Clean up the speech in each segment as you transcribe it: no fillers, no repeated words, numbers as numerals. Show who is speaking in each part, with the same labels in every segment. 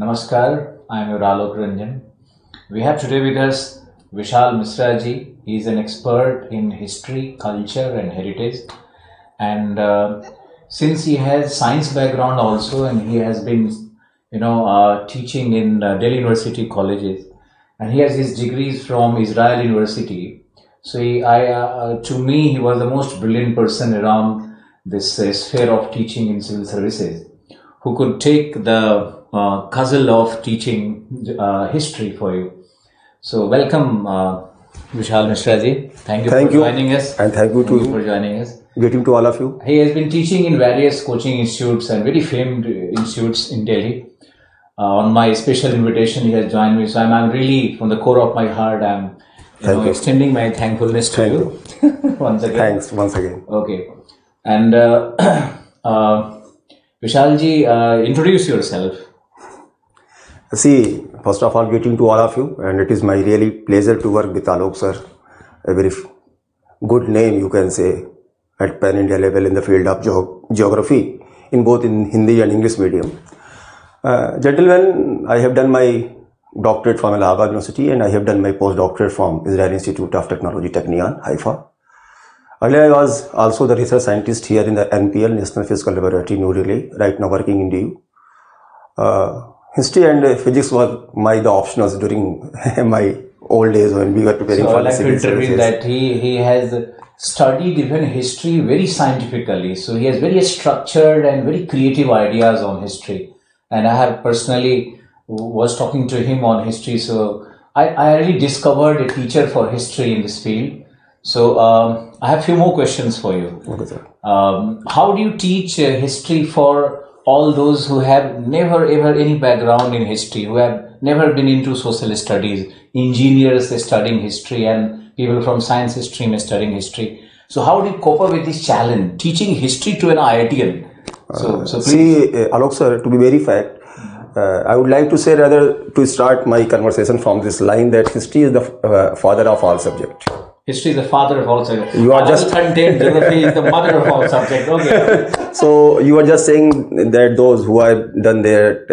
Speaker 1: Namaskar, I am your Alok Ranjan. We have today with us Vishal Misra ji. He is an expert in history, culture and heritage. And since he has science background also, and he has been, teaching in Delhi University colleges, and he has his degrees from Israel University. So to me, he was the most brilliant person around this sphere of teaching in civil services, who could take the puzzle of teaching history for you. So welcome, Vishal Misra ji. Thank you for joining us.
Speaker 2: And thank you
Speaker 1: for joining us.
Speaker 2: Greeting to all of you.
Speaker 1: He has been teaching in various coaching institutes and very famed institutes in Delhi. On my special invitation, he has joined me. So I'm really, from the core of my heart, I'm extending my thankfulness to you once again.
Speaker 2: Thanks once again.
Speaker 1: Okay. And Vishal ji, introduce yourself.
Speaker 2: See, first of all, greeting to all of you, and it is my really pleasure to work with Alok sir. A very good name, you can say, at Pan India level in the field of geography, in both in Hindi and English medium. Gentlemen, I have done my doctorate from Allahabad University, and I have done my postdoctorate from Israel Institute of Technology, Technion, Haifa. Earlier, I was also the research scientist here in the NPL, National Physical Laboratory, New Delhi, right now working in DU. History and physics were the optionals during my old days when we were preparing for the civil services.
Speaker 1: That he has studied even history very scientifically. So he has very structured and very creative ideas on history. And I have personally was talking to him on history. So I really discovered a teacher for history in this field. So I have a few more questions for you.
Speaker 2: Okay, sir.
Speaker 1: How do you teach history for all those who have never ever any background in history, who have never been into social studies, engineers studying history and people from science stream studying history? So how do you cope up with this challenge, teaching history to an IITian? So
Speaker 2: see, Alok sir, to be very fact, I would like to say, rather to start my conversation from this line, that history is the father of all subjects.
Speaker 1: History is the father of all subjects.
Speaker 2: You are just
Speaker 1: content. Geography is the mother of all subjects. Okay.
Speaker 2: So you are just saying that those who have done their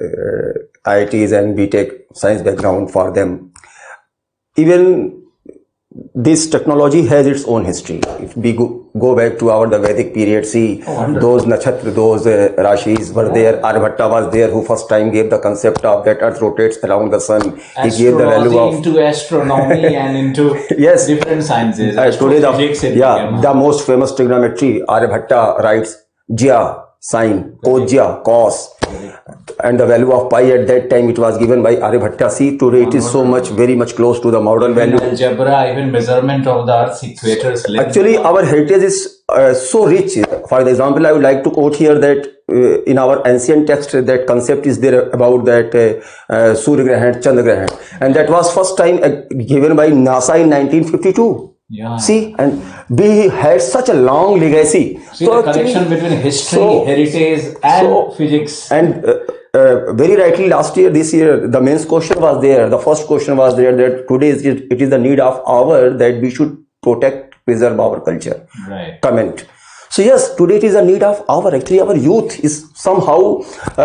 Speaker 2: IITs and BTech science background, for them, even this technology has its own history. If we go back to the Vedic period, see those nakshatra, those rashis were there. Aryabhatta was there, who first time gave the concept of that Earth rotates around the sun. He gave the value of
Speaker 1: into astronomy and into
Speaker 2: yes,
Speaker 1: different sciences.
Speaker 2: Today the most famous trigonometry, Aryabhatta writes Jya, sine, Kojya, cos, and the value of pi at that time it was given by Aryabhatta. See, today it is so much, very much close to the modern value.
Speaker 1: Algebra, even measurement of the Earth's equators.
Speaker 2: Actually, our heritage is so rich. For example, I would like to quote here that in our ancient text, that concept is there about that Surya Grahan, Chandra Grahan, and that was first time given by NASA in 1952.
Speaker 1: Yeah.
Speaker 2: See, and we had such a long legacy.
Speaker 1: See, so the connection between history, heritage and physics.
Speaker 2: And very rightly this year, the main question was there. The first question was there that today it is the need of hour that we should protect, preserve our culture.
Speaker 1: Right.
Speaker 2: Comment. So yes, today it is a need of hour. Actually, our youth is somehow,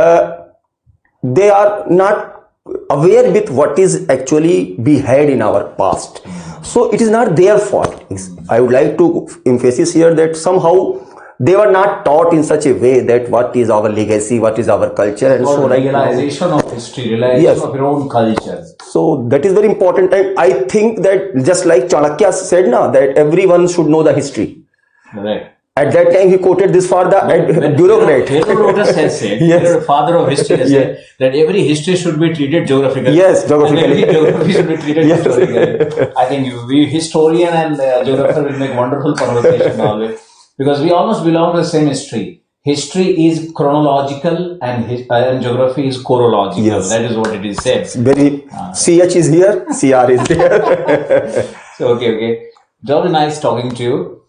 Speaker 2: they are not aware with what is actually we had in our past. So it is not their fault. I would like to emphasize here that somehow they were not taught in such a way that what is our legacy, what is our culture, and so
Speaker 1: realization of history, realization of your own culture.
Speaker 2: So that is very important. And I think that just like Chanakya said now, that everyone should know the history.
Speaker 1: Right.
Speaker 2: At that time, he quoted this for the bureaucrat.
Speaker 1: Herodotus has said, yes. The father of history has said, that every history should be treated geographically.
Speaker 2: Yes, geographically.
Speaker 1: And every geography should be treated historically. I think we historian and geographer will make wonderful conversation always. Because we almost belong to the same history. History is chronological and geography is chorological.
Speaker 2: Yes.
Speaker 1: That is what it is said.
Speaker 2: Very CH is here, CR is there.
Speaker 1: So, okay. Very nice talking to you.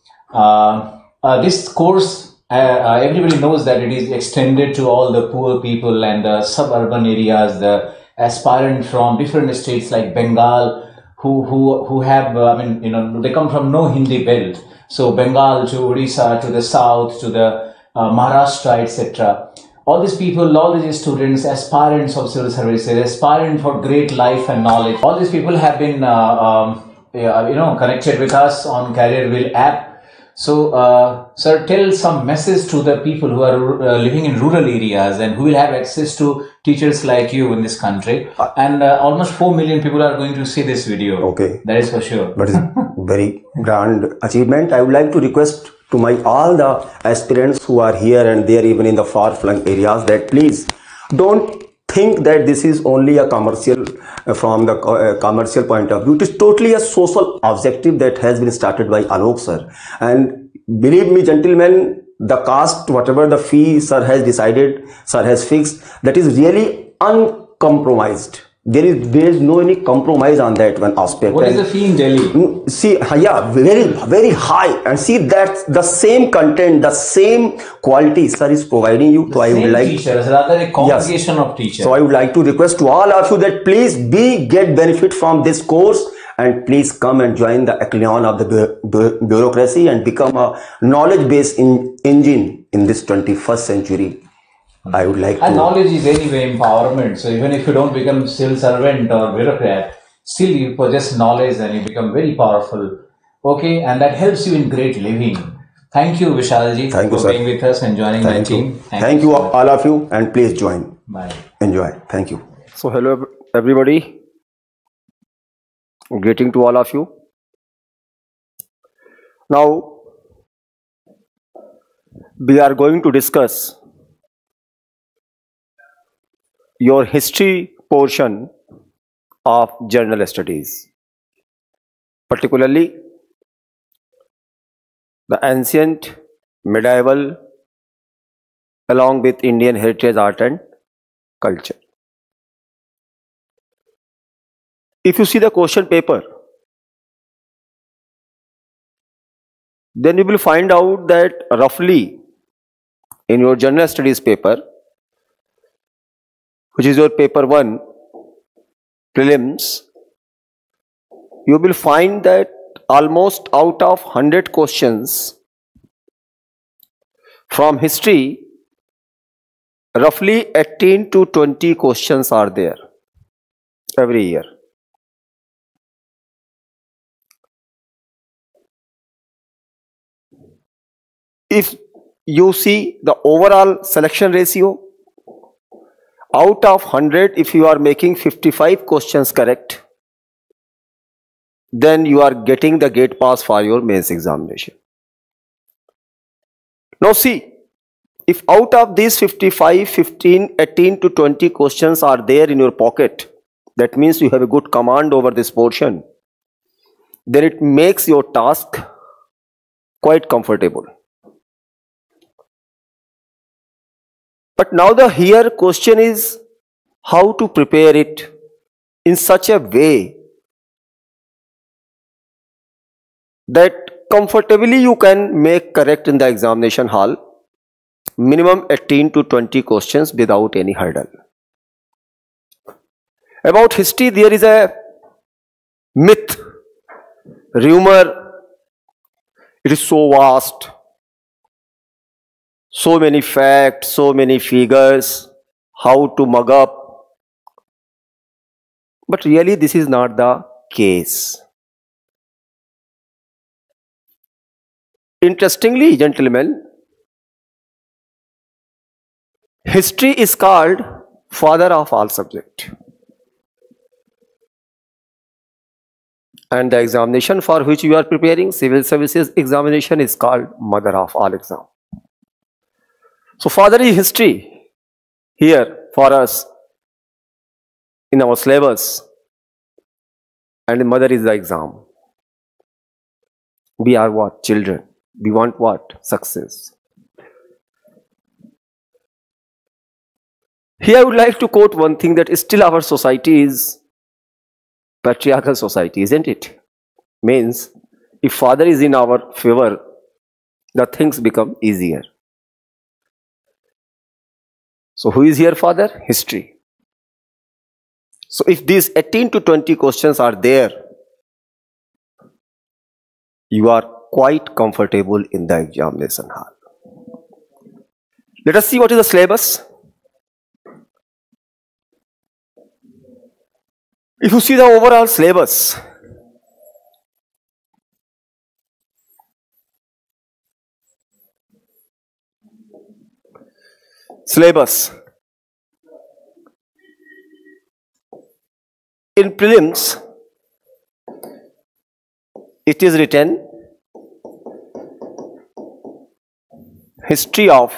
Speaker 1: This course, everybody knows that it is extended to all the poor people and the suburban areas, the aspirant from different states like Bengal, who have, they come from no Hindi belt. So Bengal to Odisha, to the south, to the Maharashtra, etc. all these people, all these students, aspirants of civil services, aspirant for great life and knowledge, all these people have been connected with us on Career Wheel app. So, sir, tell some message to the people who are living in rural areas and who will have access to teachers like you in this country. And almost 4 million people are going to see this video.
Speaker 2: Okay.
Speaker 1: That is for sure.
Speaker 2: That is very grand achievement. I would like to request to all the aspirants who are here and there, even in the far-flung areas, that please don't think that this is only a commercial, from the commercial point of view. It is totally a social objective that has been started by Alok sir. And believe me, gentlemen, the cost, whatever the fee sir has decided, sir has fixed, that is really uncompromised. There is no any compromise on that one aspect.
Speaker 1: What is the fee in Delhi?
Speaker 2: See, yeah, very high. And see that the same content, the same quality sir is providing you. So I would like
Speaker 1: teachers, rather a congregation of teachers.
Speaker 2: So I would like to request to all of you that please get benefit from this course, and please come and join the echelon of the bureaucracy and become a knowledge-based engine in this 21st century. I would like to.
Speaker 1: And knowledge is anyway empowerment. So even if you don't become civil servant or bureaucrat, still you possess knowledge and you become very powerful. Okay, and that helps you in great living. Thank you, Vishalji, for being with us and joining my team.
Speaker 2: Thank you all of you, and please join.
Speaker 1: Bye.
Speaker 2: Enjoy. Thank you. So hello everybody. Greeting to all of you. Now we are going to discuss your history portion of general studies, particularly the ancient, medieval, along with Indian heritage, art and culture. If you see the question paper, then you will find out that roughly in your general studies paper, which is your paper 1 prelims, you will find that almost out of 100 questions from history, roughly 18 to 20 questions are there every year. If you see the overall selection ratio, out of 100, if you are making 55 questions correct, then you are getting the gate pass for your mains examination. Now see, if out of these 55, 15, 18 to 20 questions are there in your pocket, that means you have a good command over this portion, then it makes your task quite comfortable. But now the here question is how to prepare it in such a way that comfortably you can make correct in the examination hall, minimum 18 to 20 questions without any hurdle. About history, there is a myth, rumor, it is so vast, so many facts, so many figures, how to mug up. But really this is not the case. Interestingly, gentlemen, history is called father of all subjects. And the examination for which you are preparing, civil services examination, is called mother of all exams. So father is history here for us in our syllabus, and mother is the exam. We are what? Children. We want what? Success. Here I would like to quote one thing, that still our society is patriarchal society, isn't it? Means if father is in our favor, the things become easier. So who is here father? History. So if these 18 to 20 questions are there, you are quite comfortable in the examination hall. Let us see what is the syllabus. If you see the overall syllabus, in prelims, it is written history of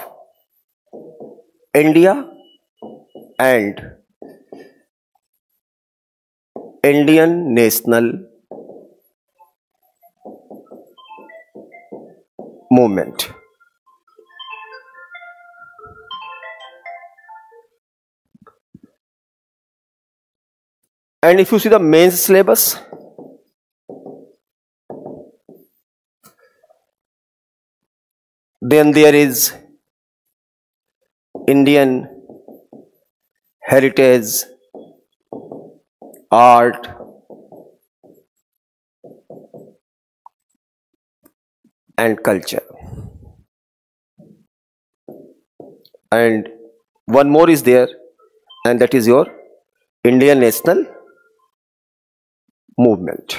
Speaker 2: India and Indian national movement. And if you see the mains syllabus, then there is Indian heritage, art, and culture. And one more is there, and that is your Indian national movement.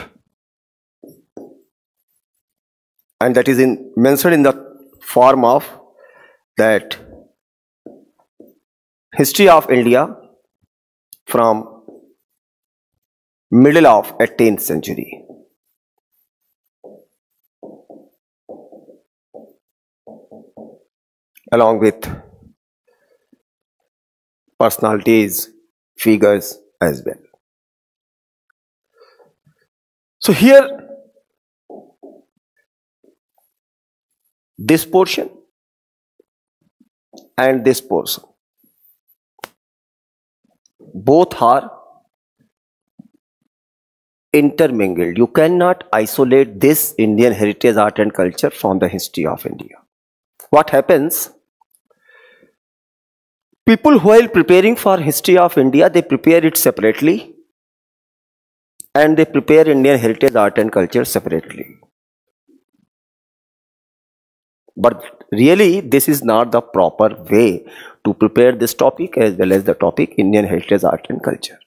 Speaker 2: And that is mentioned in the form of that history of India from middle of 18th century. Along with personalities, figures as well. So here, this portion and this portion, both are intermingled. You cannot isolate this Indian heritage, art and culture from the history of India. What happens? People while preparing for history of India, they prepare it separately and they prepare Indian heritage, art and culture separately. But really, this is not the proper way to prepare this topic as well as the topic Indian heritage, art and culture.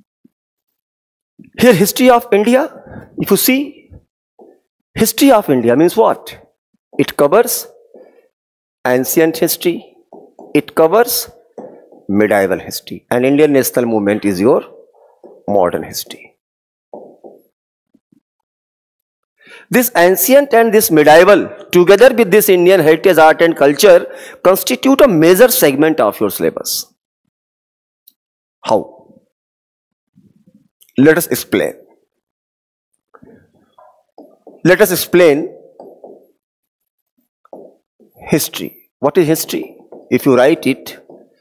Speaker 2: Here, history of India, if you see, history of India means what? It covers ancient history, it covers medieval history, and Indian national movement is your modern history. This ancient and this medieval, together with this Indian heritage, art and culture, constitute a major segment of your syllabus. How? Let us explain. Let us explain history. What is history? If you write it,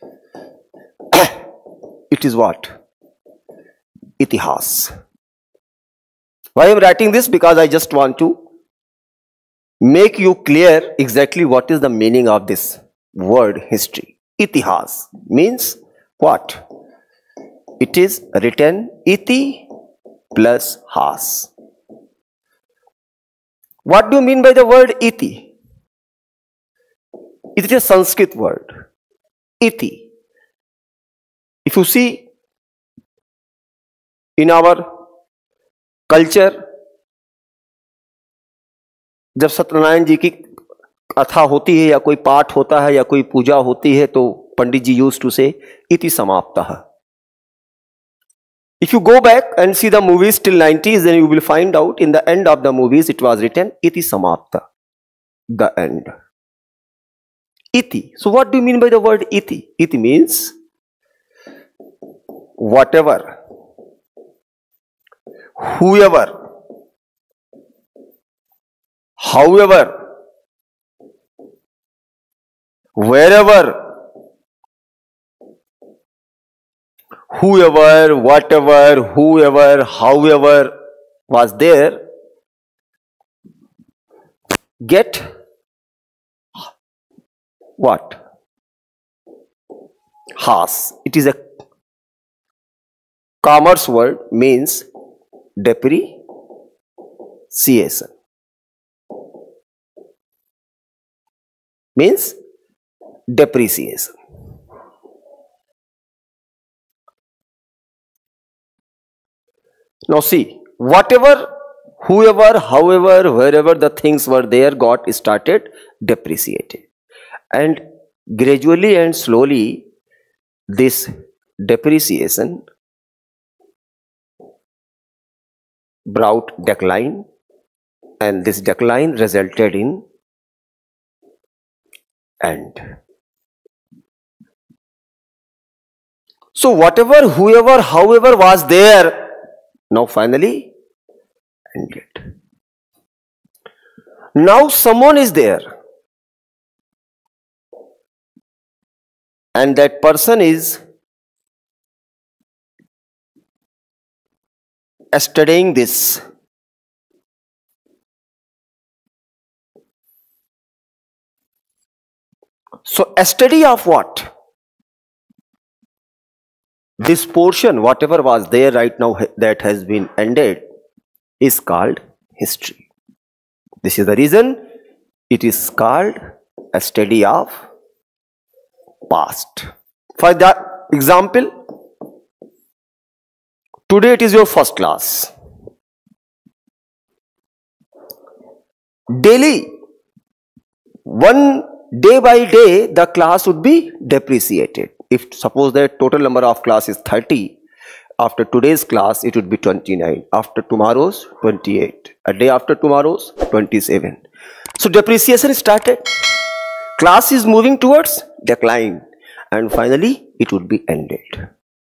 Speaker 2: it is what? Itihas. Why I am writing this? Because I just want to make you clear exactly what is the meaning of this word history. Itihas means what? It is written iti plus has. What do you mean by the word iti? It is a Sanskrit word. Iti. If you see in our culture, जब सत्यनारायण जी की कथा होती है या कोई पाठ होता है या कोई पूजा होती है तो पंडित जी यूज्ड टू से इति समाप्तः. If you go back and see the movies till 90s, then you will find out in the end of the movies it was written iti samapta, the end. Iti. So what do you mean by the word iti? Iti means whatever, whoever, however, wherever, whoever, whatever, whoever, however was there, get what? Has. It is a commerce word, means depreciation. Means depreciation. Now see, whatever, whoever, however, wherever the things were there got started depreciated. And gradually and slowly this depreciation brought decline, and this decline resulted in end. So whatever, whoever, however was there, now finally ended. Now someone is there, and that person is studying this. So a study of what? This portion, whatever was there right now that has been ended, is called history. This is the reason it is called a study of past. For that example, today it is your first class. Daily, one day by day, the class would be depreciated. If suppose the total number of class is 30, after today's class it would be 29, after tomorrow's 28, a day after tomorrow's 27. So depreciation started, class is moving towards decline, and finally it would be ended.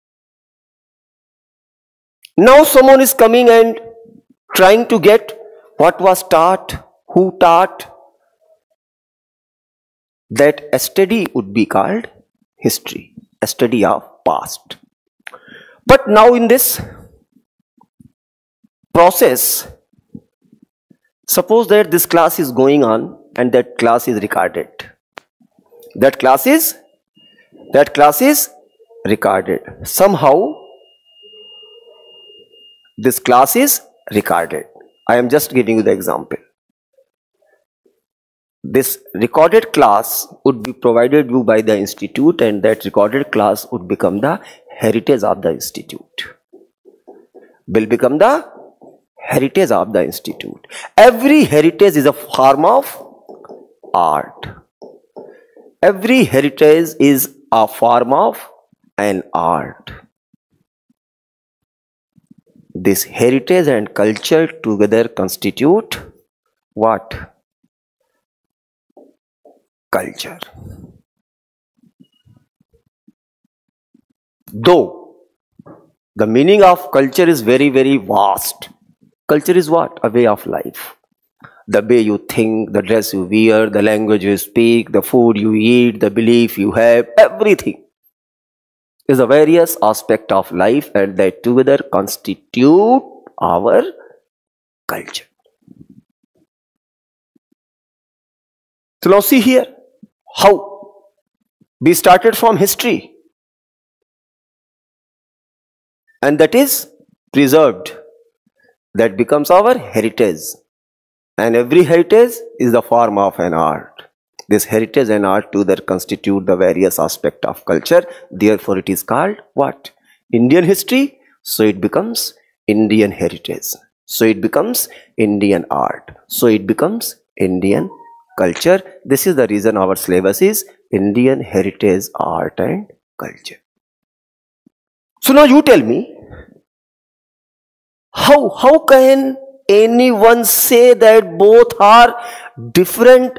Speaker 2: Now someone is coming and trying to get what was taught, who taught. That a study would be called history, a study of past. But now in this process, suppose that this class is going on and that class is recorded. That class is recorded. Somehow this class is recorded. I am just giving you the example. This recorded class would be provided you by the institute, and that recorded class would become the heritage of the institute. Will become the heritage of the institute. Every heritage is a form of art. Every heritage is a form of an art. This heritage and culture together constitute what? Culture. Though the meaning of culture is very, very vast. Culture is what? A way of life. The way you think, the dress you wear, the language you speak, the food you eat, the belief you have, everything is a various aspect of life, and that together constitute our culture. So now see here how we started from history, and that is preserved. That becomes our heritage, and every heritage is the form of an art. This heritage and art together constitute the various aspects of culture. Therefore it is called what? Indian history. So it becomes Indian heritage. So it becomes Indian art. So it becomes Indian culture. This is the reason our syllabus is Indian heritage, art and culture. So now you tell me, how can anyone say that both are different?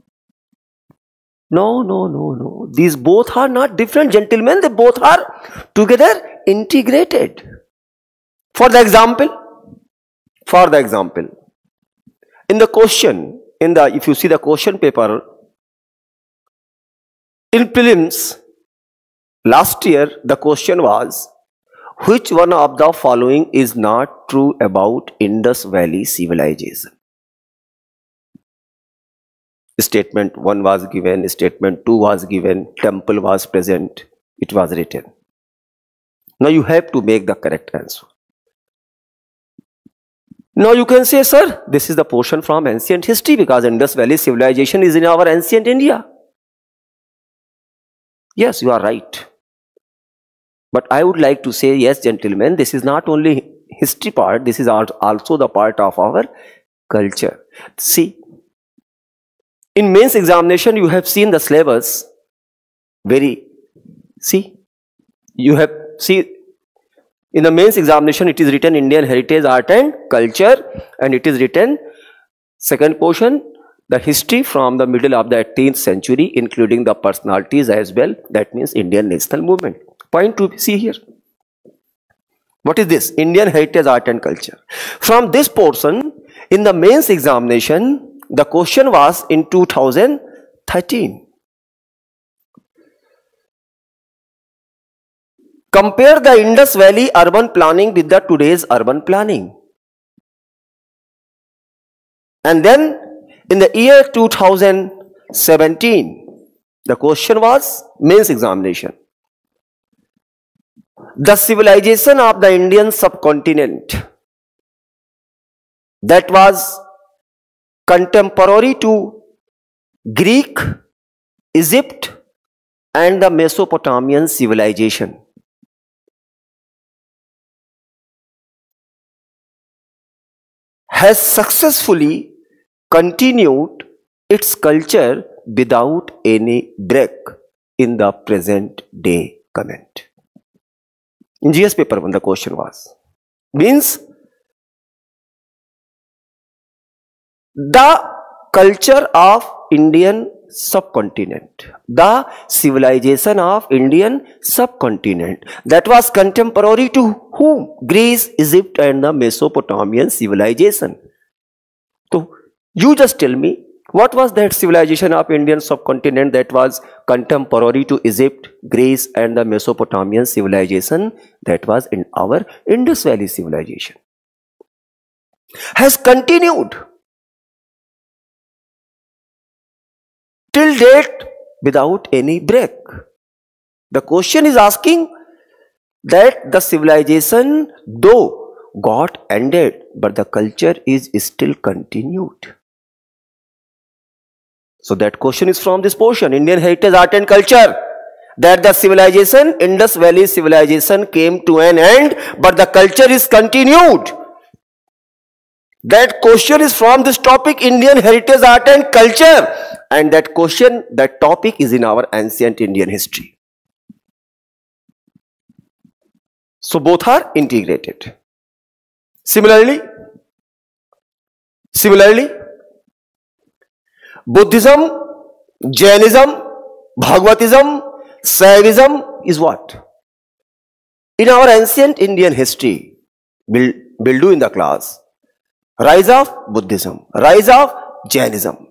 Speaker 2: No. These both are not different, gentlemen. They both are together integrated. For the example, in the question, if you see the question paper, in prelims, last year the question was, which one of the following is not true about Indus Valley civilization? Statement 1 was given, statement 2 was given, temple was present, it was written. Now you have to make the correct answer. Now you can say, sir, this is the portion from ancient history because Indus Valley civilization is in our ancient India. Yes, you are right. But I would like to say, yes, gentlemen, this is not only history part, this is also the part of our culture. See, in mains examination, you have seen the syllabus. You have see in the mains examination, it is written Indian heritage, art and culture, and it is written second portion, the history from the middle of the 18th century, including the personalities as well. That means Indian national movement. Point to see here. What is this? Indian heritage, art and culture. From this portion, in the mains examination, the question was in 2013. Compare the Indus Valley urban planning with the today's urban planning. And then in the year 2017, the question was mains examination. The civilization of the Indian subcontinent that was contemporary to Greek, Egypt and the Mesopotamian civilization has successfully continued its culture without any break in the present day comment. In GS paper 1, the question was, means the culture of Indian subcontinent, the civilization of Indian subcontinent that was contemporary to whom? Greece, Egypt and the Mesopotamian civilization. So you just tell me, what was that civilization of Indian subcontinent that was contemporary to Egypt, Greece and the Mesopotamian civilization? That was in our Indus Valley civilization. Has continued till date without any break. The question is asking that the civilization though got ended, but the culture is still continued. So that question is from this portion, Indian heritage, art and culture, that the civilization, Indus Valley civilization came to an end, but the culture is continued. That question is from this topic, Indian heritage, art and culture, and that question, that topic is in our ancient Indian history. So both are integrated. Similarly, Buddhism, Jainism, Bhagavatism, Saivism is what? In our ancient Indian history, we'll do in the class, rise of Buddhism, rise of Jainism.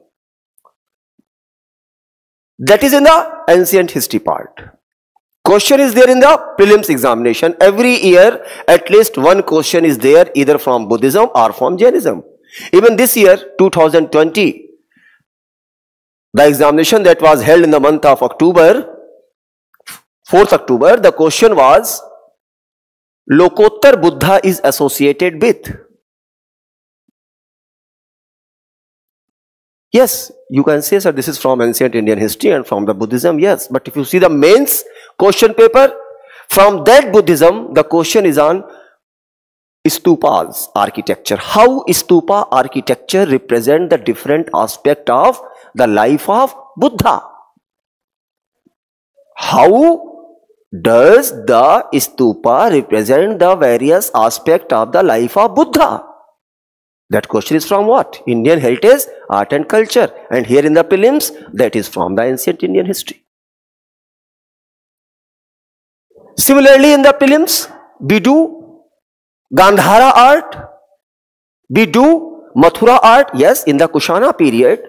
Speaker 2: That is in the ancient history part. Question is there in the prelims examination. Every year, at least one question is there either from Buddhism or from Jainism. Even this year, 2020, the examination that was held in the month of October, 4th October, the question was, Lokottar Buddha is associated with. Yes, you can say, sir, this is from ancient Indian history and from the Buddhism, yes. But if you see the mains question paper, from that Buddhism, the question is on stupas architecture. How stupa architecture represent the different aspect of the life of Buddha. How does the stupa represent the various aspects of the life of Buddha? That question is from what? Indian heritage, art and culture. And here in the prelims, that is from the ancient Indian history. Similarly, in the prelims, we do Gandhara art, we do Mathura art. Yes, in the Kushana period,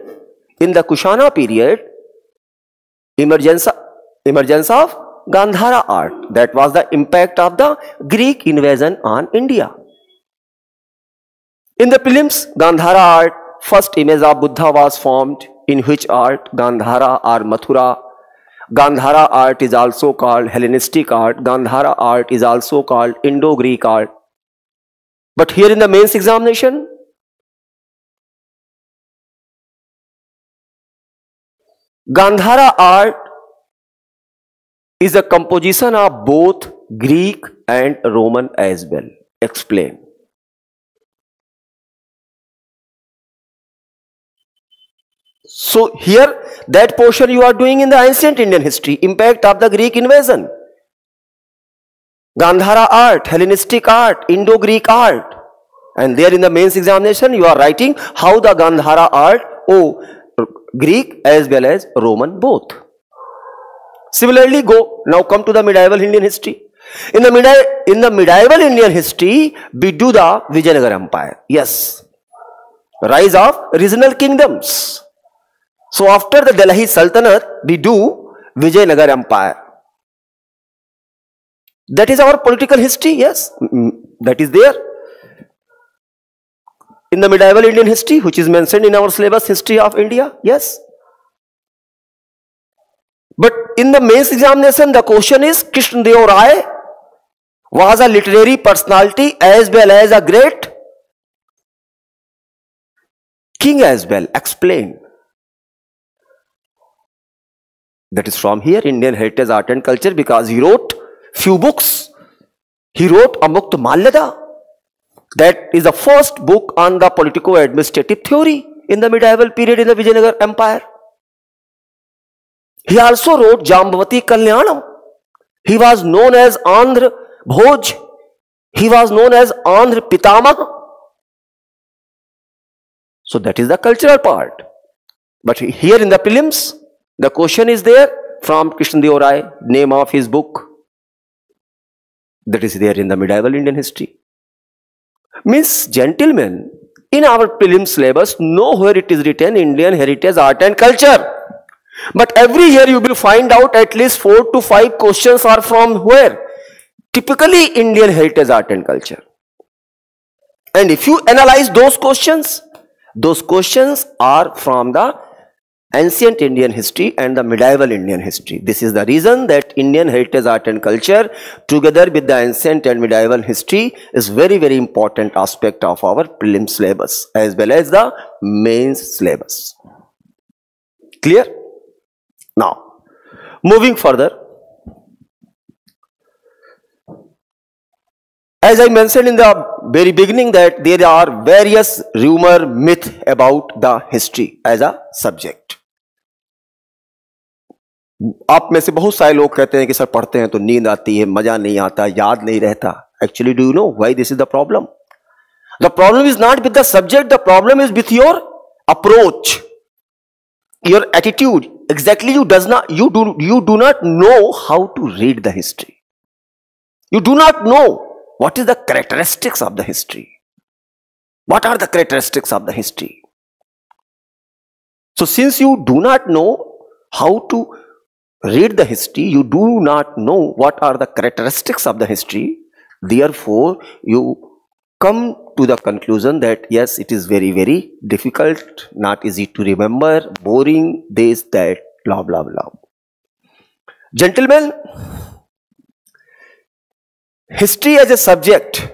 Speaker 2: emergence of Gandhara art. That was the impact of the Greek invasion on India. In the prelims, Gandhara art, first image of Buddha was formed, in which art? Gandhara or Mathura. Gandhara art is also called Hellenistic art. Gandhara art is also called Indo-Greek art. But here in the mains examination, Gandhara art is a composition of both Greek and Roman as well. Explain. So here, that portion you are doing in the ancient Indian history, impact of the Greek invasion, Gandhara art, Hellenistic art, Indo-Greek art. And there in the mains examination, you are writing how the Gandhara art, Greek as well as Roman both. Similarly, now come to the medieval Indian history. In the medieval Indian history, we do the Vijayanagar Empire. Yes. Rise of regional kingdoms. So after the Delhi Sultanate, we do Vijayanagar Empire. That is our political history, yes. That is there. In the medieval Indian history, which is mentioned in our syllabus, History of India, yes. But in the mains examination, the question is, Krishnadeva Rai was a literary personality as well as a great king as well. Explain. That is from here, Indian Heritage, Art and Culture, because he wrote few books. He wrote Amukta Malyada. That is the first book on the politico-administrative theory in the medieval period in the Vijayanagar Empire. He also wrote Jambavati Kalyanam. He was known as Andhra Bhoj. He was known as Andhra Pitama. So that is the cultural part. But here in the prelims, the question is there from Krishnadeva Rai, name of his book. That is there in the medieval Indian history. Means, gentlemen, in our prelim syllabus, nowhere it is written Indian Heritage, Art and Culture. But every year you will find out at least 4 to 5 questions are from where? Typically Indian Heritage, Art and Culture. And if you analyze those questions are from the ancient Indian history and the medieval Indian history. This is the reason that Indian Heritage, Art and Culture together with the ancient and medieval history is very, very important aspect of our prelim syllabus as well as the mains syllabus. Clear? Now, moving further. As I mentioned in the very beginning that there are various rumor, myth about the history as a subject. आप में से बहुत सारे लोग कहते हैं कि sir पढ़ते हैं तो नींद आती है, मजा नहीं आता, याद नहीं रहता. Actually, do you know why this is the problem? The problem is not with the subject, the problem is with your approach, your attitude. Exactly, you do not know how to read the history. You do not know what is the characteristics of the history. What are the characteristics of the history? So since you do not know how to read the history, you do not know what are the characteristics of the history, therefore you come to the conclusion that yes, it is very, very difficult, not easy to remember, boring, this, that, blah, blah, blah. Gentlemen, history as a subject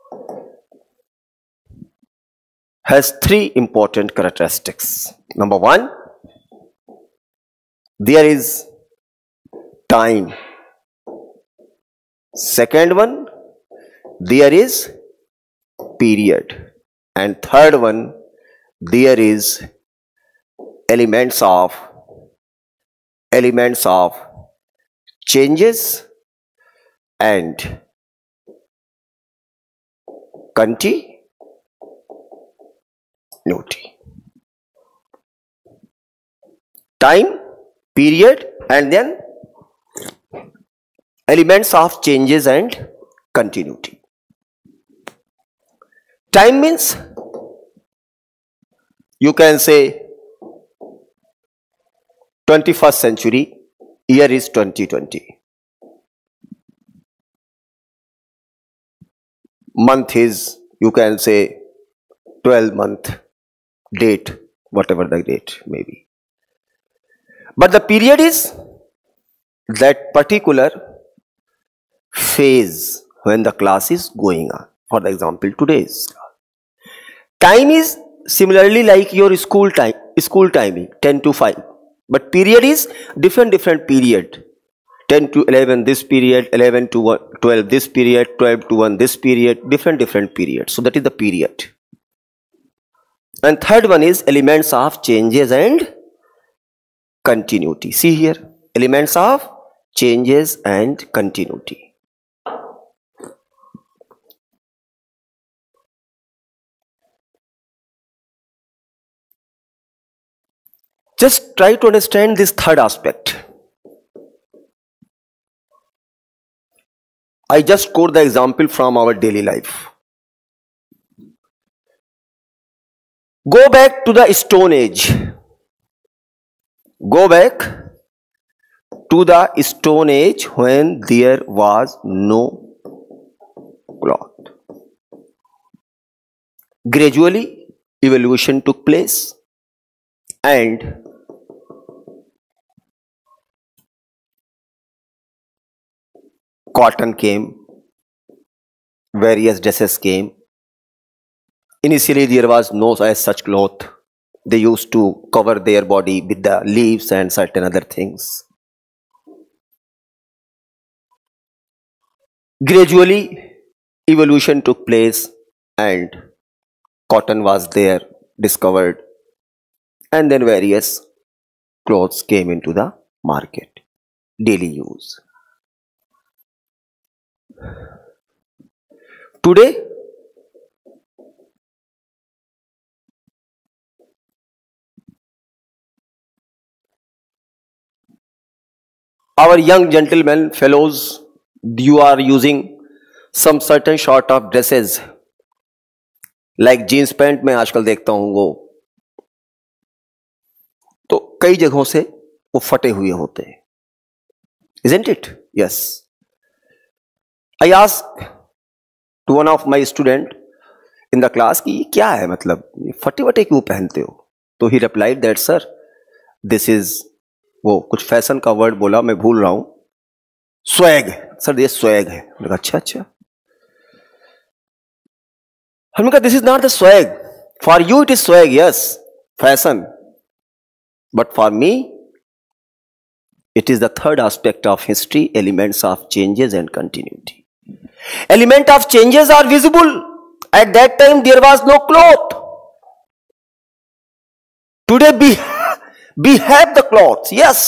Speaker 2: has 3 important characteristics. Number 1, there is time. Second one, there is period. And third one, there is elements of changes and continuity. Time, period, and then elements of changes and continuity. Time means you can say 21st century, year is 2020. Month is, you can say 12-month, date, whatever the date may be. But the period is that particular phase when the class is going on. For example, today's class. Time is similarly like your school timing, 10 to 5. But period is different period. 10 to 11 this period, 11 to 12 this period, 12 to 1 this period, different periods. So that is the period. And third one is elements of changes and continuity. See here, elements of changes and continuity. Just try to understand this third aspect. I just quote the example from our daily life. Go back to the Stone Age. Go back to the Stone Age when there was no cloth. Gradually, evolution took place and cotton came, various dresses came. Initially, there was no as such cloth. They used to cover their body with the leaves and certain other things. Gradually, evolution took place and cotton was there, discovered, and then various clothes came into the market, daily use. Today, our young gentlemen, fellows, you are using some certain sort of dresses, like jeans pant मैं आजकल देखता हूं वो तो कई जगहों से वो फटे हुए होते हैं. Isn't it? Yes. I asked to one of my student in the class कि क्या है मतलब फटे वटे क्यों पहनते हो? तो he replied that sir, this is वो कुछ फैशन का वर्ड बोला, मैं भूल रहा हूं. स्वैग. सर ये स्वैग है. मैंने कहा अच्छा अच्छा. हमने कहा this is not the swag. For you it is swag, yes, fashion, but for me it is the third aspect of history, elements of changes and continuity. Element of changes are visible. At that time there was no cloth. Today we have the clothes, yes,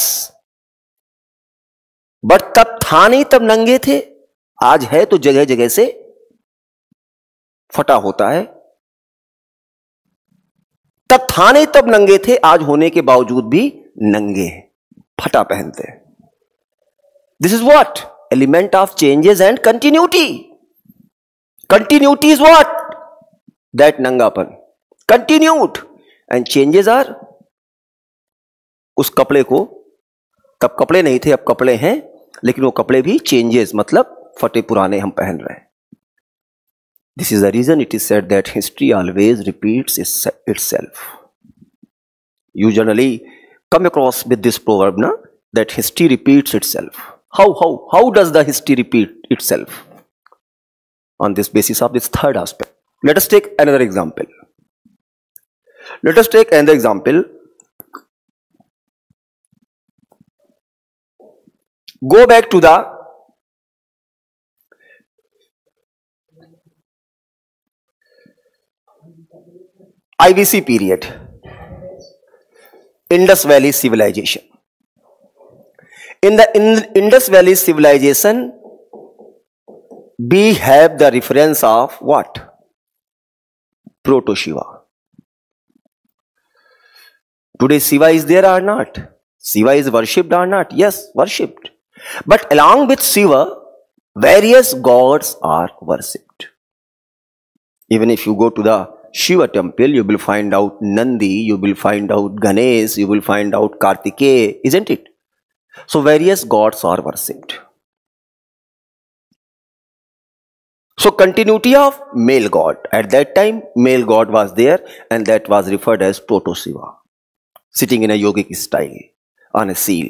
Speaker 2: but तब था नहीं, तब नंगे थे. आज है तो जगह जगह से फटा होता है. तब था नहीं तब नंगे थे, आज होने के बावजूद भी नंगे हैं, फटा पहनते हैं. This is what? Element of changes and continuity. Continuity is what? That नंगापन कंटिन्यूड, एंड चेंजेस आर उस कपड़े को, तब कपड़े नहीं थे अब कपड़े हैं, लेकिन वो कपड़े भी चेंजेस मतलब फटे पुराने हम पहन रहे हैं. This is the reason it is said that history always repeats itself. You generally come across with this proverb, na? That history repeats itself. How does the history repeat itself? On this basis of this third aspect. Let us take another example. Go back to the IVC period, Indus Valley civilization. In the Indus Valley civilization, we have the reference of what? Proto-Shiva. Today Shiva is there or not? Shiva is worshipped or not? Yes, worshipped. But along with Shiva, various gods are worshipped. Even if you go to the Shiva temple, you will find out Nandi, you will find out Ganesh, you will find out Kartikeya, isn't it? So various gods are worshipped. So continuity of male god. At that time, male god was there, and that was referred as Proto-Shiva, sitting in a yogic style on a seal.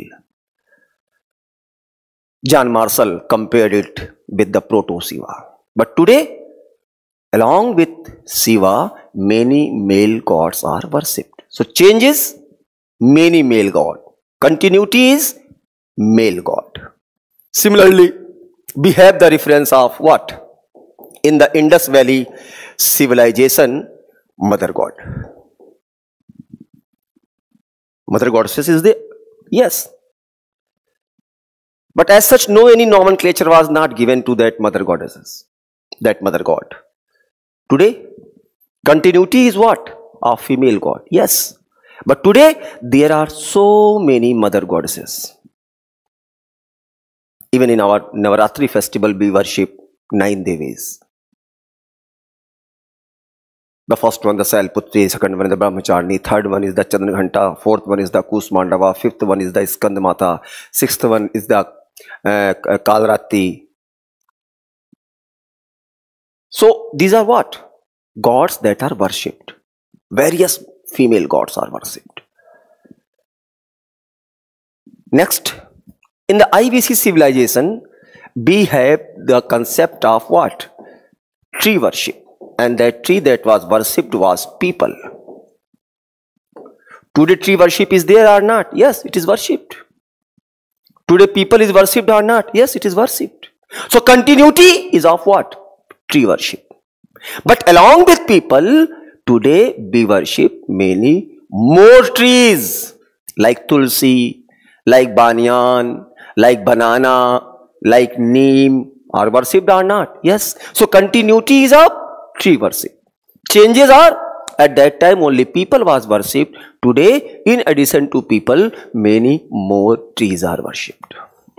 Speaker 2: John Marshall compared it with the Proto-Shiva. But today, along with Shiva, many male gods are worshipped. So change is many male god. Continuity is male god. Similarly, we have the reference of what? In the Indus Valley civilization, mother god. Mother goddess is the Yes. But as such, no any nomenclature was not given to that mother goddesses, that mother god. Today, continuity is what? A female god. Yes. But today, there are so many mother goddesses. Even in our Navaratri festival, we worship 9 Devis. The first one, the Sailputri, second one is the Brahmacharni, third one is the Chandraghanta, fourth one is the Kusmandava, fifth one is the Skandamata, sixth one is the Kalrati. So these are what? Gods that are worshipped. Various female gods are worshipped. Next, in the IBC civilization, we have the concept of what? Tree worship. And that tree that was worshipped was people. Today tree worship is there or not? Yes, it is worshipped. Today people is worshipped or not? Yes, it is worshipped. So continuity is of what? Tree worship. But along with people, today we worship many more trees like Tulsi, like Banyan, like banana, like neem are worshipped or not? Yes. So continuity is of tree worship. Changes are, at that time only people was worshipped. Today, in addition to people, many more trees are worshipped.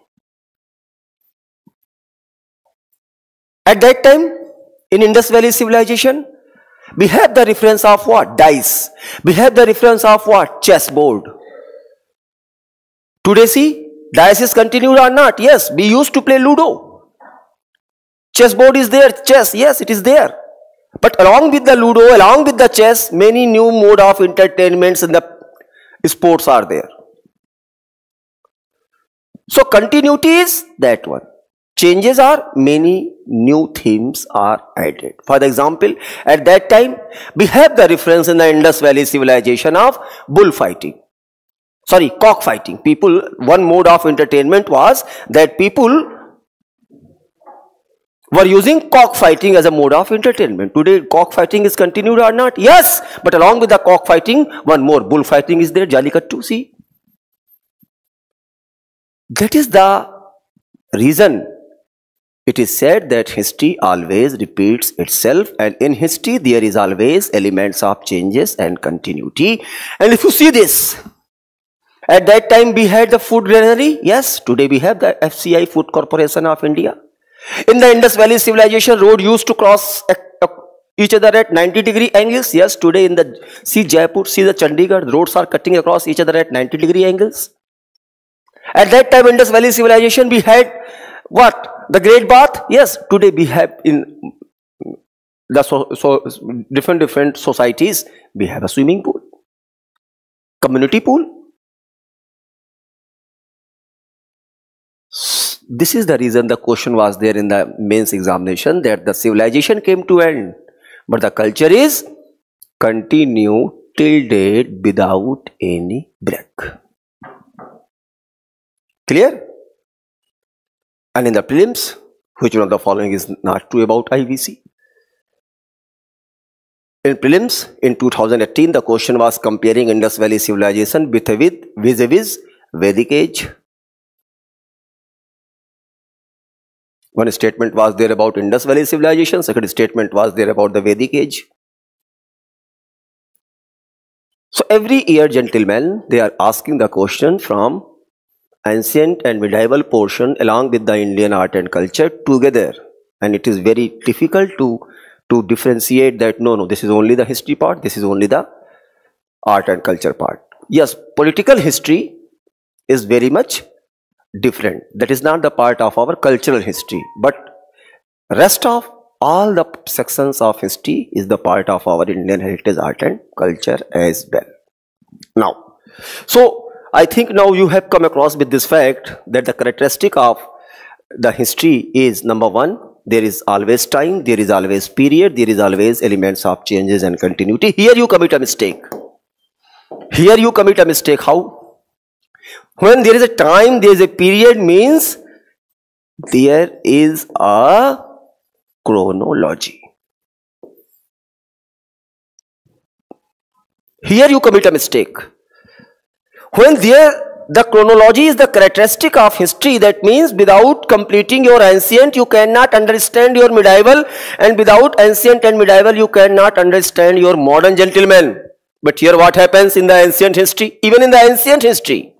Speaker 2: At that time, in Indus Valley civilization, we have the reference of what? Dice. We have the reference of what? Chessboard. Today see, dice is continued or not? Yes, we used to play Ludo. Chessboard is there, chess, yes, it is there. But along with the Ludo, along with the chess, many new mode of entertainments in the sports are there. So continuity is that one. Changes are, many new themes are added. For example, at that time, we have the reference in the Indus Valley civilization of bullfighting. Sorry, cockfighting. People, one mode of entertainment was that people were using cockfighting as a mode of entertainment. Today, cockfighting is continued or not? Yes, but along with the cockfighting, one more bullfighting is there, Jallikattu. See, that is the reason it is said that history always repeats itself, and in history there is always elements of changes and continuity. And if you see this, at that time we had the food granary. Yes, today we have the FCI, Food Corporation of India. In the Indus Valley civilization, road used to cross each other at 90-degree angles. Yes, today in the, see Jaipur, see the Chandigarh, roads are cutting across each other at 90-degree angles. At that time, Indus Valley civilization, we had what? The Great Bath. Yes, today we have in the different societies, we have a swimming pool, community pool. This is the reason the question was there in the mains examination, that the civilization came to end, but the culture is continue till date without any break. Clear? And in the prelims, which one of the following is not true about IBC? In prelims, in 2018, the question was comparing Indus Valley civilization vis-a-vis Vedic age. One statement was there about Indus Valley civilization, second statement was there about the Vedic age. So every year, gentlemen, they are asking the question from ancient and medieval portion along with the Indian art and culture together, and it is very difficult to differentiate that no, this is only the history part, this is only the art and culture part. Yes, political history is very much different. That is not the part of our cultural history, but rest of all the sections of history is the part of our Indian heritage, art and culture as well. Now, so I think now you have come across with this fact that the characteristic of the history is, number one, there is always time, there is always period, there is always elements of changes and continuity. Here you commit a mistake. Here you commit a mistake. How? When there is a time, there is a period, means there is a chronology. Here you commit a mistake. When there
Speaker 3: the chronology is the characteristic of history. That means without completing your ancient, you cannot understand your medieval, and without ancient and medieval, you cannot understand your modern, gentlemen. But here what happens in the ancient history? Even in the ancient history,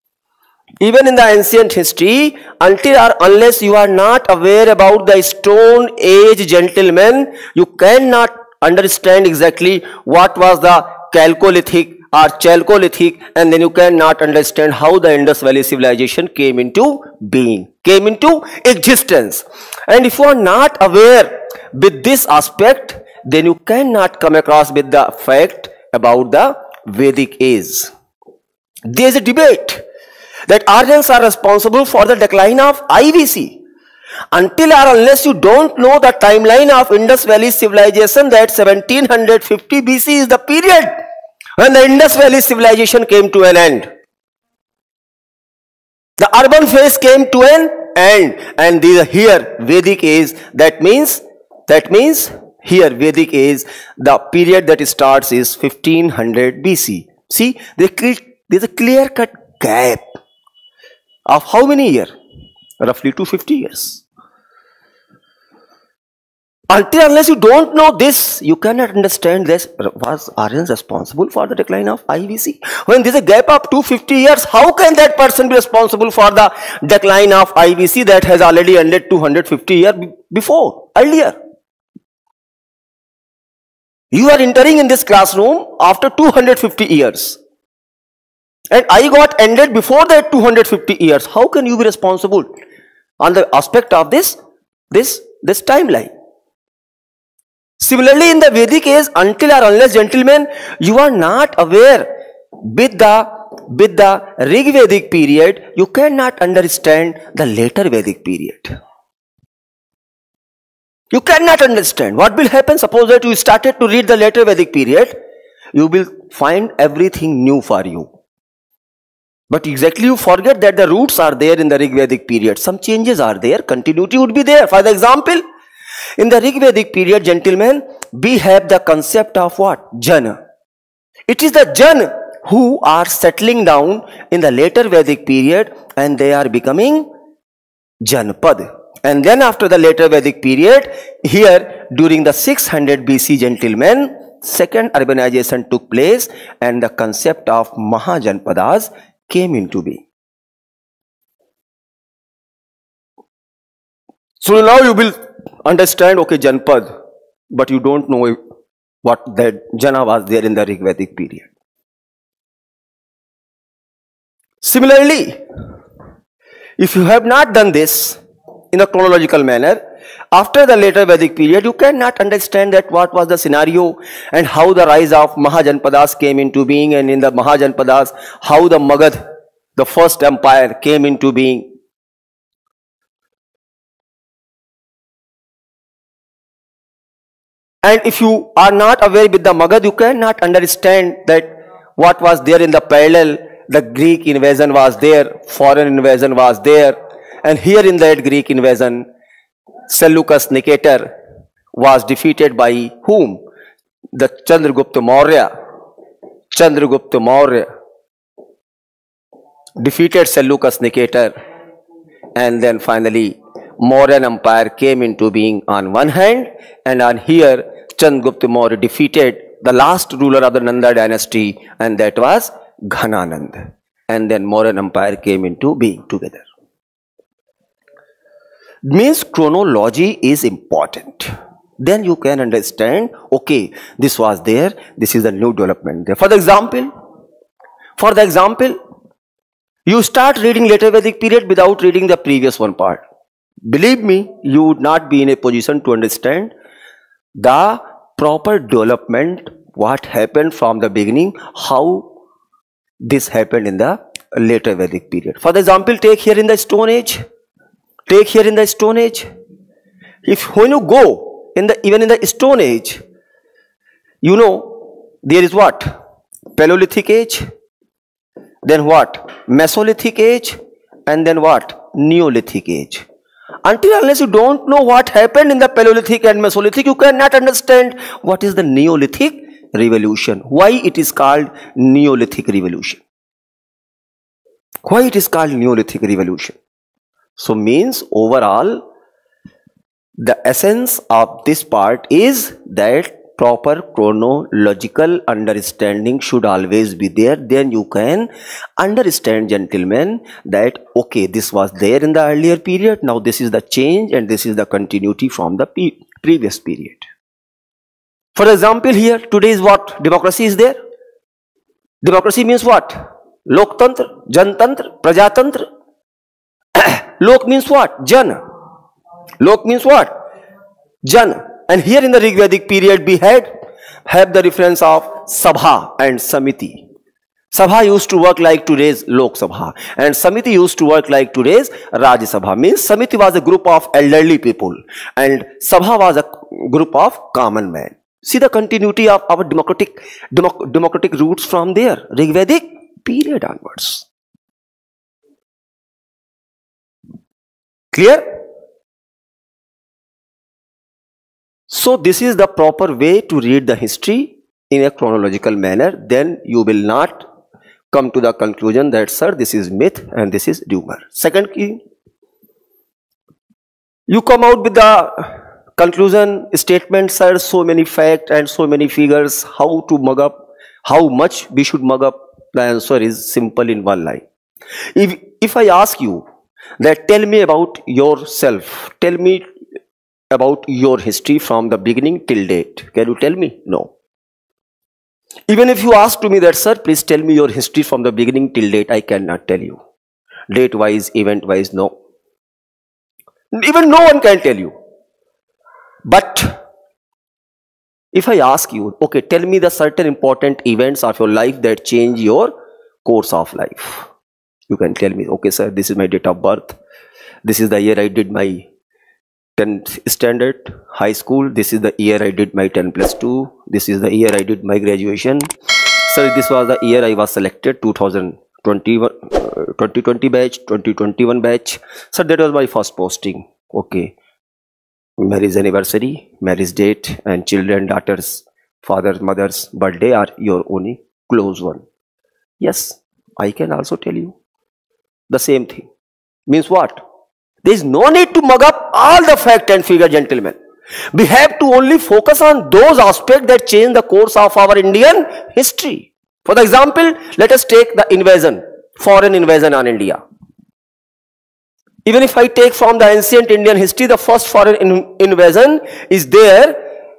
Speaker 3: until or unless you are not aware about the Stone Age, gentlemen, you cannot understand exactly what was the Chalcolithic or Chalcolithic, and then you cannot understand how the Indus Valley civilization came into being, came into existence. And if you are not aware with this aspect, then you cannot come across with the fact about the Vedic age. There is a debate that Aryans are responsible for the decline of IVC. Until or unless you don't know the timeline of Indus Valley civilization, that 1750 BC is the period when the Indus Valley civilization came to an end. The urban phase came to an end, and here Vedic age, that means here Vedic age, the period that starts is 1500 BC. See, there's a clear-cut gap of how many years? Roughly 250 years. Until unless you don't know this, you cannot understand this. Was Aryans responsible for the decline of IVC? When there is a gap of 250 years, how can that person be responsible for the decline of IVC that has already ended 250 years earlier? You are entering in this classroom after 250 years. And I got ended before that 250 years. How can you be responsible on the aspect of this timeline? Similarly, in the Vedic age, until or unless, gentlemen, you are not aware with the Rig Vedic period, you cannot understand the later Vedic period. You cannot understand. What will happen? Suppose that you started to read the later Vedic period, you will find everything new for you. But exactly you forget that the roots are there in the Rig Vedic period. Some changes are there, continuity would be there. For the example, in the Rig Vedic period, gentlemen, we have the concept of what? Jana. It is the Jan who are settling down in the later Vedic period, and they are becoming Janpad. And then after the later Vedic period, here during the 600 BC, gentlemen, second urbanization took place, and the concept of Mahajanpadas came into being. So now you will understand, okay, Janpad, but you don't know what that Jana was there in the Rig Vedic period. Similarly, if you have not done this in a chronological manner, after the later Vedic period, you cannot understand that what was the scenario and how the rise of Mahajanpadas came into being, and in the Mahajanpadas, how the Magad, the first empire, came into being. And if you are not aware with the Magad, you cannot understand that what was there in the parallel. The Greek invasion was there, foreign invasion was there, and here in that Greek invasion, Seleucus Nicator was defeated by whom? The Chandragupta Maurya. Chandragupta Maurya defeated Seleucus Nicator, and then finally Mauryan Empire came into being on one hand, and on here Chandragupta Maurya defeated the last ruler of the Nanda dynasty, and that was Ghananand, and then Mauryan Empire came into being together. Means chronology is important. Then you can understand, okay, this was there, this is the new development there. For the example, you start reading later Vedic period without reading the previous one part. Believe me, you would not be in a position to understand the proper development, what happened from the beginning, how this happened in the later Vedic period. For the example, take here in the Stone Age. If when you go even in the Stone Age, you know there is what? Paleolithic age, then what? Mesolithic age, and then what? Neolithic age. Until unless you don't know what happened in the Paleolithic and Mesolithic, you cannot understand what is the Neolithic revolution. Why it is called Neolithic revolution? Why it is called Neolithic revolution? So means overall, the essence of this part is that proper chronological understanding should always be there. Then you can understand, gentlemen, that okay, this was there in the earlier period, now this is the change and this is the continuity from the previous period. For example, here today is what? Democracy is there. Democracy means what? Loktantra, Jantantra, Prajatantra. Lok means what? Jan. Lok means what? Jan. And here in the Rig Vedic period we have the reference of Sabha and Samiti. Sabha used to work like today's Lok Sabha and Samiti used to work like today's Rajya Sabha. Means Samiti was a group of elderly people and Sabha was a group of common men. See the continuity of our democratic roots from there, Rig Vedic period onwards. Clear? So this is the proper way to read the history in a chronological manner. Then you will not come to the conclusion that, sir, this is myth and this is rumor. Second key, you come out with the conclusion statement, sir, so many facts and so many figures, how to mug up, how much we should mug up. The answer is simple in one line. If I ask you that tell me about yourself, tell me about your history from the beginning till date, can you tell me? No. Even if you ask to me that, sir, please tell me your history from the beginning till date, I cannot tell you. Date wise, event wise, no. Even no one can tell you. But if I ask you, okay, tell me the certain important events of your life that change your course of life. You can tell me, okay, sir, this is my date of birth. This is the year I did my 10th standard, high school. This is the year I did my 10+2. This is the year I did my graduation. Sir, this was the year I was selected, 2020 batch, 2021 batch. Sir, that was my first posting. Okay. Marriage anniversary, marriage date, and children, daughters, father, mother's birthday are your only close one. Yes, I can also tell you the same thing. Means what? There is no need to mug up all the fact and figure, gentlemen. We have to only focus on those aspects that change the course of our Indian history. For example, let us take the invasion, foreign invasion on India. Even if I take from the ancient Indian history, the first foreign invasion is there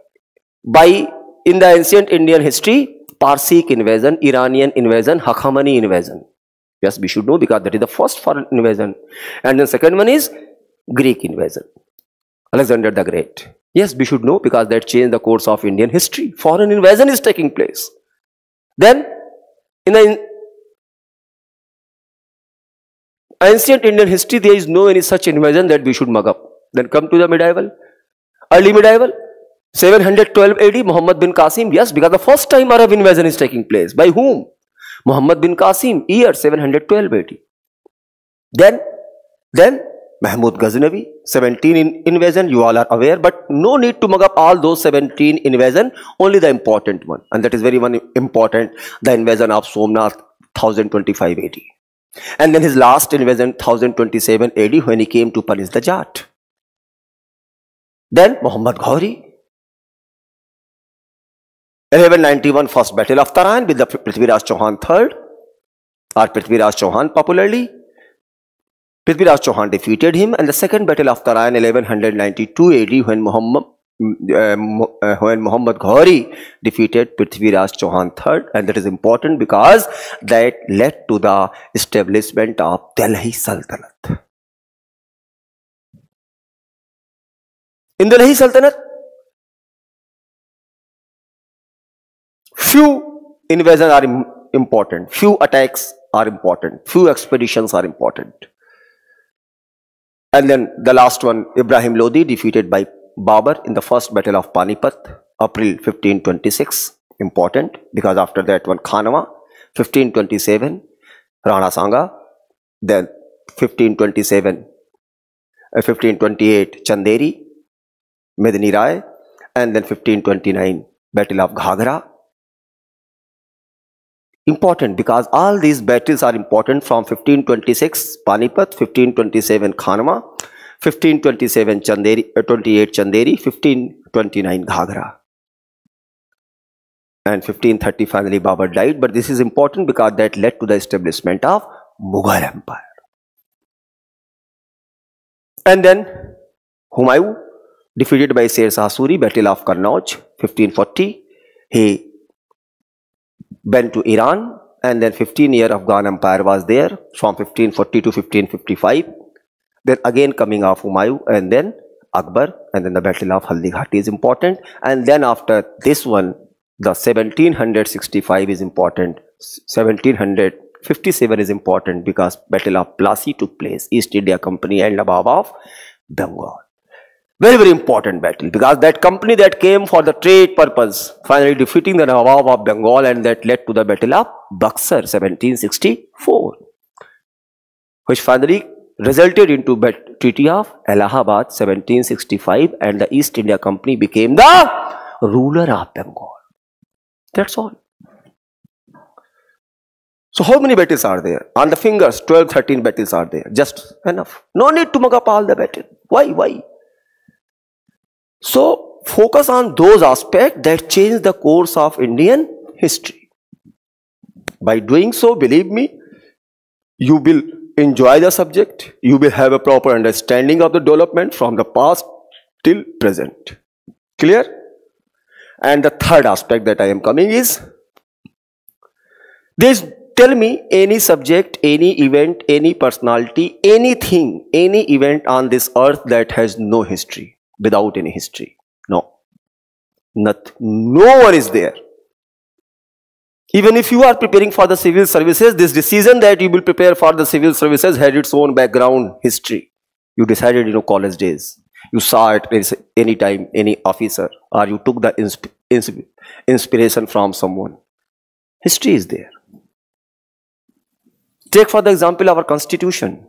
Speaker 3: in the ancient Indian history, Parsic invasion, Iranian invasion, Hakhamani invasion. Yes, we should know because that is the first foreign invasion. And then second one is Greek invasion, Alexander the Great. Yes, we should know because that changed the course of Indian history. Foreign invasion is taking place. Then in the ancient Indian history, there is no any such invasion that we should mug up. Then come to the medieval, early medieval, 712 AD, Muhammad bin Qasim. Yes, because the first time Arab invasion is taking place. By whom? Muhammad bin Qasim, year 712 AD. Then Mahmud Ghaznavi, 17 invasion, you all are aware, but no need to mug up all those 17 invasion, only the important one. And that is very one important, the invasion of Somnath, 1025 AD. And then his last invasion, 1027 AD, when he came to punish the Jat. Then Muhammad Ghori, 1191 first battle of Taran with the Prithviraj Chauhan III, or Prithviraj Chauhan popularly. Prithviraj Chauhan defeated him, and the second battle of Taran, 1192 AD, when Muhammad Ghori defeated Prithviraj Chauhan III, and that is important because that led to the establishment of Delhi Sultanate. In Delhi Sultanate, few invasions are important, few attacks are important, few expeditions are important. And then the last one, Ibrahim Lodi defeated by Babur in the first battle of Panipat, April 1526, important because after that one Khanwa, 1527, Rana Sanga, then 1528 Chanderi, Medini Rai, and then 1529 Battle of Ghagra. Important because all these battles are important from 1526 Panipat, 1527 Khanma, 1527 Chanderi, 28 Chanderi, 1529 Ghagra. And 1530 finally Babur died, but this is important because that led to the establishment of Mughal Empire. And then Humayun, defeated by Sher Shah Suri, Battle of Kannauj, 1540. He went to Iran, and then 15-year Afghan Empire was there from 1540 to 1555. Then again coming of Humayun, and then Akbar, and then the Battle of Haldi Ghati is important. And then after this one, the 1765 is important. 1757 is important because Battle of Plassey took place, East India Company and Nawab of Bengal. Very, very important battle because that company that came for the trade purpose finally defeating the Nawab of Bengal, and that led to the Battle of Buxar 1764, which finally resulted into Treaty of Allahabad 1765, and the East India Company became the ruler of Bengal. That's all. So how many battles are there? On the fingers, 12, 13 battles are there. Just enough. No need to mug up all the battle. Why? So focus on those aspects that change the course of Indian history. By doing so, believe me, you will enjoy the subject. You will have a proper understanding of the development from the past till present. Clear? And the third aspect that I am coming is this. Tell me any subject, any event, any personality, anything, any event on this earth that has no history, without any history. No. Nothing. No one is there. Even if you are preparing for the civil services, this decision that you will prepare for the civil services had its own background history. You decided in your college days. You saw it any time, any officer, or you took the inspiration from someone. History is there. Take for the example our constitution.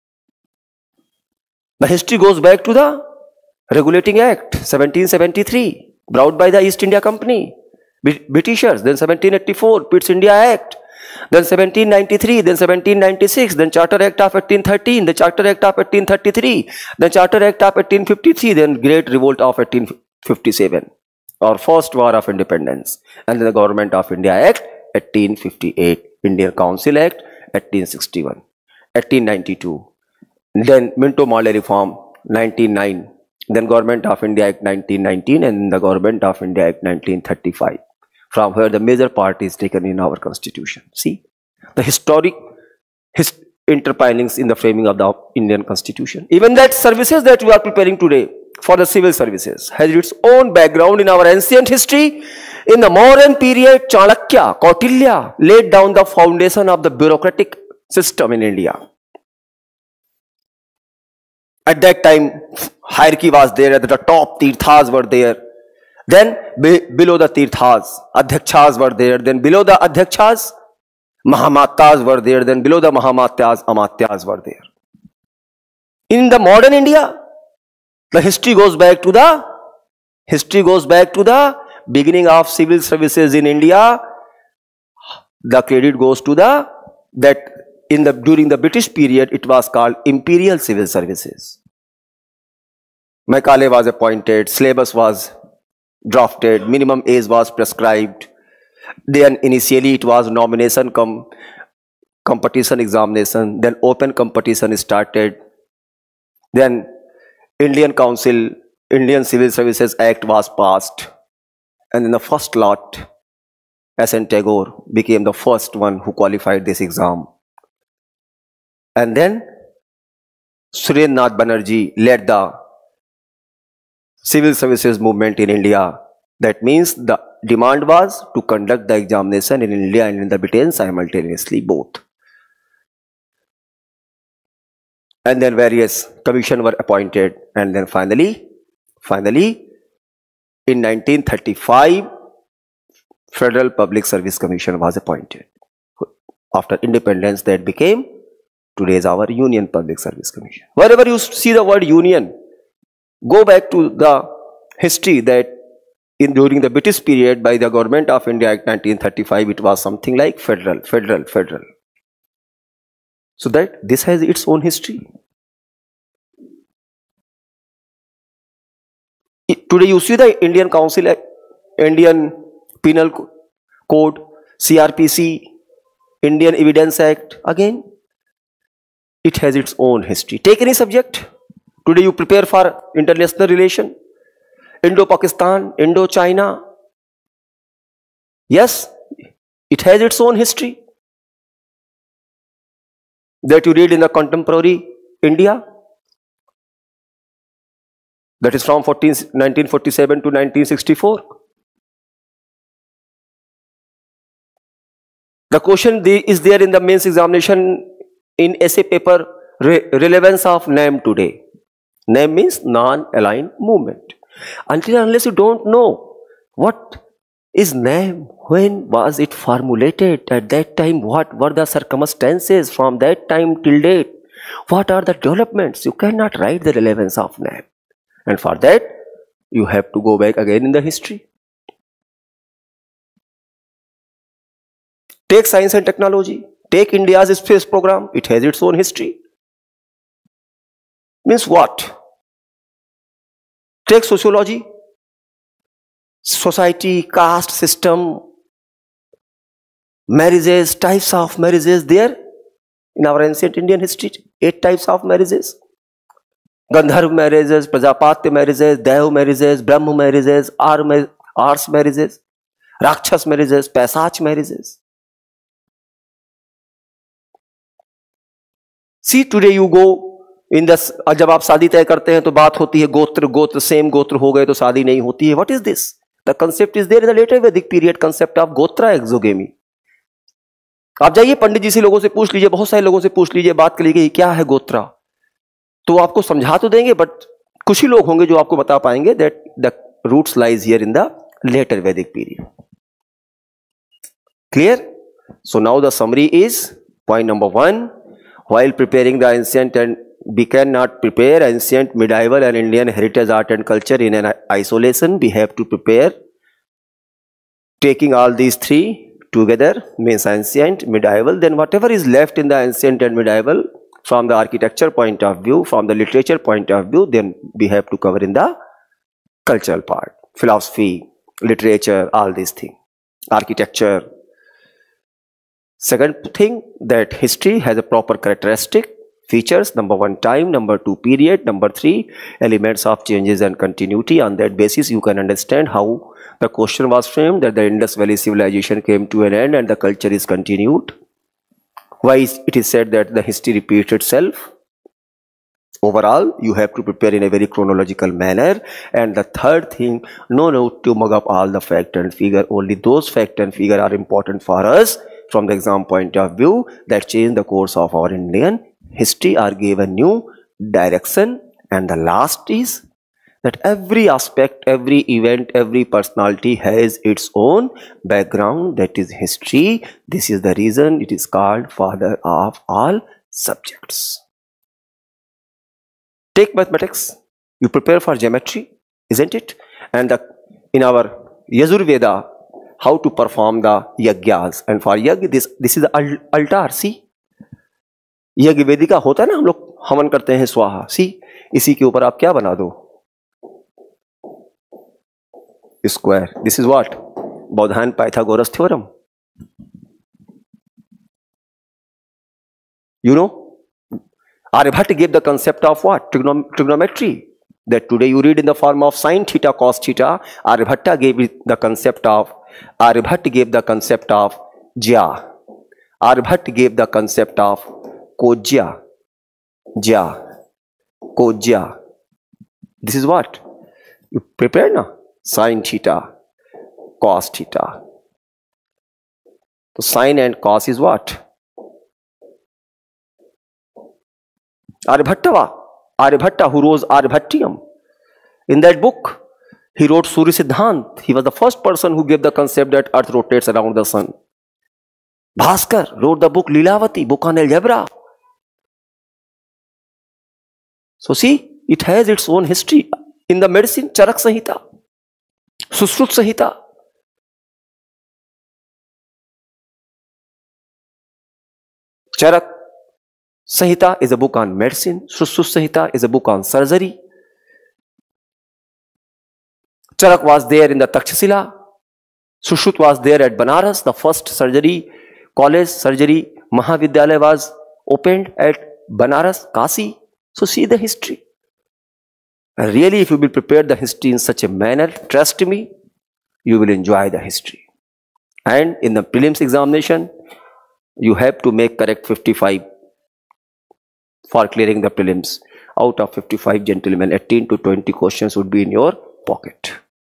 Speaker 3: The history goes back to the Regulating Act 1773 brought by the East India Company, Britishers, then 1784 Pitt's India Act, then 1793, then 1796, then Charter Act of 1813, the Charter Act of 1833, then Charter Act of 1853, then Great Revolt of 1857, our first war of independence, and then the Government of India Act 1858, Indian Council Act 1861, 1892, then Minto-Morley Reform 1909, then Government of India Act 1919, and the Government of India Act 1935, from where the major part is taken in our constitution. See, the historic interpilings in the framing of the Indian constitution. Even that services that we are preparing today for the civil services has its own background in our ancient history. In the modern period, Chanakya, Kautilya laid down the foundation of the bureaucratic system in India. At that time, hierarchy was there. At the top, Tirthas were there. Then below the Tirthas, Adhyakshas were there. Then below the Adhyakshas, Mahamatyas were there. Then below the Mahamatyas, Amatyas were there. In the modern India, the history goes back to the beginning of civil services in India. The credit goes to during the British period, it was called Imperial Civil Services. Macaulay was appointed, syllabus was drafted, minimum age was prescribed. Then initially it was nomination competition examination, then open competition started. Then Indian Civil Services Act was passed. And then the first lot, S.N. Tagore, became the first one who qualified this exam. And then Surendranath Banerjee led the civil services movement in India. That means the demand was to conduct the examination in India and in the Britain simultaneously, both. And then various commissions were appointed. And then finally, in 1935, Federal Public Service Commission was appointed. After independence, that became today's our Union Public Service Commission. Wherever you see the word union, go back to the history that during the British period by the Government of India Act 1935, it was something like federal. So that this has its own history. Today you see the Indian Council, Indian Penal Code, CRPC, Indian Evidence Act, again, it has its own history. Take any subject. Today you prepare for international relation, Indo-Pakistan, Indo-China. Yes, it has its own history that you read in the contemporary India. That is from 1947 to 1964. The question is there in the mains examination in essay paper, relevance of NAM today. NAM means non-aligned movement. Until and unless you don't know what is NAM, when was it formulated, at that time what were the circumstances from that time till date, what are the developments, you cannot write the relevance of NAM. And for that, you have to go back again in the history. Take science and technology. Take India's space program. It has its own history. Means what? Take sociology. Society, caste system, marriages, types of marriages there in our ancient Indian history. 8 types of marriages. Gandharv marriages, Prajapatya marriages, Dev marriages, Brahma marriages, Ars marriages, Rakshas marriages, Paisach marriages. See, today you go in this, जब आप शादी तय करते हैं तो बात होती है गोत्र, सेम गोत्र हो गए तो शादी नहीं होती है. What is this? The concept is there in the later Vedic period, concept of गोत्रा exogamy. आप जाइए पंडित जी से लोगों से पूछ लीजिए, बहुत सारे लोगों से पूछ लीजिए, बात कर लीजिए क्या है गोत्रा, तो आपको समझा तो देंगे, बट कुछ ही लोग होंगे जो आपको बता पाएंगे that the roots lies here in the later Vedic period. Clear? So now the summary is point number 1. While preparing the ancient, and we cannot prepare ancient, medieval and Indian heritage, art and culture in an isolation. We have to prepare taking all these 3 together, means ancient, medieval, then whatever is left in the ancient and medieval from the architecture point of view, from the literature point of view, then we have to cover in the cultural part, philosophy, literature, all these things, architecture. Second thing, that history has a proper characteristic, features, number 1 time, number 2 period, number 3 elements of changes and continuity. On that basis you can understand how the question was framed, that the Indus Valley civilization came to an end and the culture is continued. Why it is said that the history repeats itself. Overall, you have to prepare in a very chronological manner. And the third thing, no need to mug up all the fact and figure. Only those fact and figure are important for us from the exam point of view that change the course of our Indian history or gave a new direction. And the last is that every aspect, every event, every personality has its own background, that is history. This is the reason it is called father of all subjects. Take mathematics, you prepare for geometry, isn't it? And in our Yajurveda, how to perform the yagyas. And for yagya, this is the altar. See, यज्ञ वेदिका होता है ना, हम लोग हवन करते हैं स्वाहा. सी, इसी के ऊपर आप क्या बना दो, square. This is what? Baudhayana Pythagoras theorem. You know, Aryabhatta gave the concept of what? Trigonometry. That today you read in the form of sin theta cos theta. Aryabhatta gave the concept of jya. Aryabhatta gave the concept of kojya. Kojya. This is what? You prepare now? Sin theta, cos theta. So sin and cos is what? Aryabhatta, who wrote Aryabhatiyam. In that book, he wrote Surya Siddhant. He was the first person who gave the concept that earth rotates around the sun. Bhaskar wrote the book Lilavati, book on algebra. So see, it has its own history. In the medicine, Charak Samhita. Sushrut Samhita. Charak Samhita is a book on medicine. Sushrut Samhita is a book on surgery. Charak was there in the Takshashila. Sushrut was there at Banaras. The first surgery college, surgery Mahavidyalaya was opened at Banaras, Kasi. So see the history. And really, if you will prepare the history in such a manner, trust me, you will enjoy the history. And in the prelims examination, you have to make correct 55 for clearing the prelims. Out of 55, gentlemen, 18 to 20 questions would be in your pocket.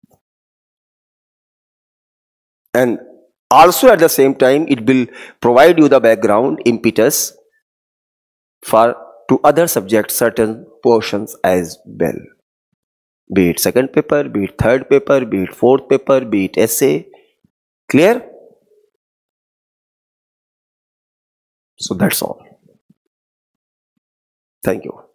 Speaker 3: And also at the same time, it will provide you the background impetus for to other subjects, certain portions as well. Be it second paper, be it third paper, be it fourth paper, be it essay. Clear? So that's all. Thank you.